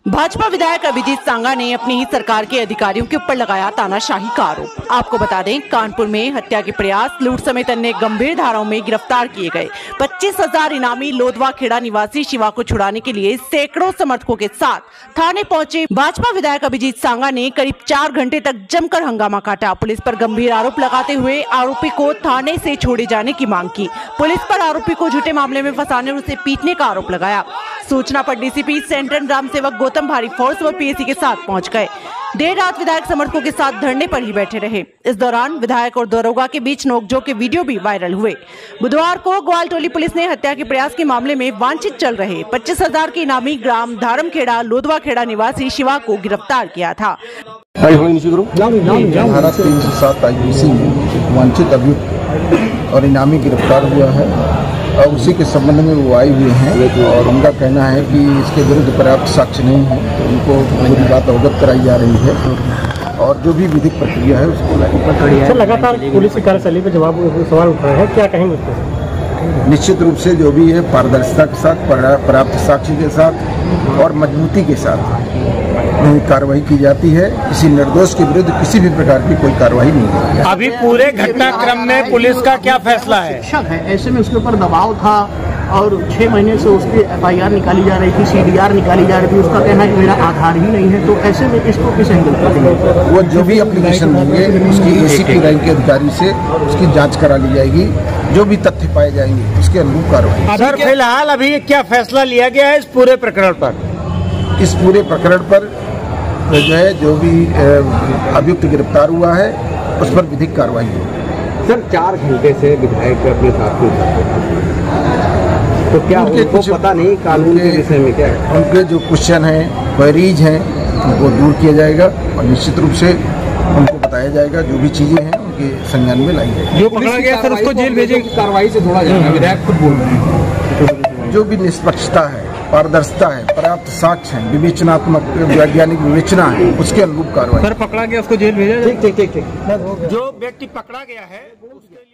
भाजपा विधायक अभिजीत सांगा ने अपनी ही सरकार के अधिकारियों के ऊपर लगाया तानाशाही का आरोप। आपको बता दें, कानपुर में हत्या के प्रयास, लूट समेत अन्य गंभीर धाराओं में गिरफ्तार किए गए 25,000 इनामी लोधवा खेड़ा निवासी शिवा को छुड़ाने के लिए सैकड़ों समर्थकों के साथ थाने पहुंचे भाजपा विधायक अभिजीत सांगा ने करीब 4 घंटे तक जमकर हंगामा काटा। पुलिस पर गंभीर आरोप लगाते हुए आरोपी को थाने से छोड़े जाने की मांग की। पुलिस पर आरोपी को झूठे मामले में फंसाने और उसे पीटने का आरोप लगाया। सूचना पर डीसीपी सेंट्रल ग्राम सेवक गौतम भारी फोर्स व पीएसी के साथ पहुंच गए। देर रात विधायक समर्थकों के साथ धरने पर ही बैठे रहे। इस दौरान विधायक और दरोगा के बीच नोकझोंक के वीडियो भी वायरल हुए। बुधवार को ग्वालटोली पुलिस ने हत्या के प्रयास के मामले में वांछित चल रहे 25,000 के इनामी ग्राम धारमखेड़ा लोधवा खेड़ा निवासी शिवा को गिरफ्तार किया था। धारा 307 IPC में वांछित अभियुक्त और इनामी गिरफ्तार हुआ है और उसी के संबंध में वो आए हुए हैं और उनका कहना है कि इसके विरुद्ध पर्याप्त साक्ष्य नहीं है, तो उनको पूरी बात अवगत कराई जा रही है और जो भी विधिक प्रक्रिया है उसको लगातार पुलिस की कार्यशैली पर सवाल उठ रहे हैं, क्या कहेंगे उसको? निश्चित रूप से जो भी है पारदर्शिता के साथ, पर्याप्त साक्ष्य के साथ और मजबूती के साथ कार्रवाई की जाती है। किसी निर्दोष के विरुद्ध किसी भी प्रकार की कोई कार्रवाई नहीं होती। अभी पूरे घटनाक्रम में पुलिस का क्या फैसला है? शिक्षक है, ऐसे में उसके ऊपर दबाव था और 6 महीने से उसकी FIR निकाली जा रही थी, CDR निकाली जा रही थी। उसका कहना है कि मेरा आधार ही नहीं है, तो ऐसे में इसको किस एंगल पर देंगे? वो जो भी एप्लीकेशन देंगे उसकी ACP रैंक के अधिकारी से उसकी जांच करा ली जाएगी। जो भी तथ्य पाए जाएंगे उसके अनुरूप कार्रवाई। सर, फिलहाल अभी क्या फैसला लिया गया है इस पूरे प्रकरण पर? इस पूरे प्रकरण पर जो है जो भी अभियुक्त गिरफ्तार हुआ है उस पर विधिक कार्रवाई होगी। सर, 4 घंटे से विधायक अपने साथ तो क्या उनको पता नहीं कानून के विषय में क्या है? उनके जो क्वेश्चन हैं, क्वेरीज हैं, उनको दूर किया जाएगा और निश्चित रूप से उनको बताया जाएगा। जो भी चीजें हैं उनके संज्ञान में लाई जाएगी। जो पकड़ा गया सर उसको जेल भेजेंगे, कार्रवाई से थोड़ा जाएगा, विधायक खुद बोल रहे हैं। जो भी निष्पक्षता है, पारदर्शिता है, पर्याप्त साक्ष्य है, विवेचनात्मक वैज्ञानिक विवेचना है, उसके अनुरूप कार्रवाई। सर, पकड़ा गया उसको जेल भेजा? ठीक। जो व्यक्ति पकड़ा गया है उसके लिए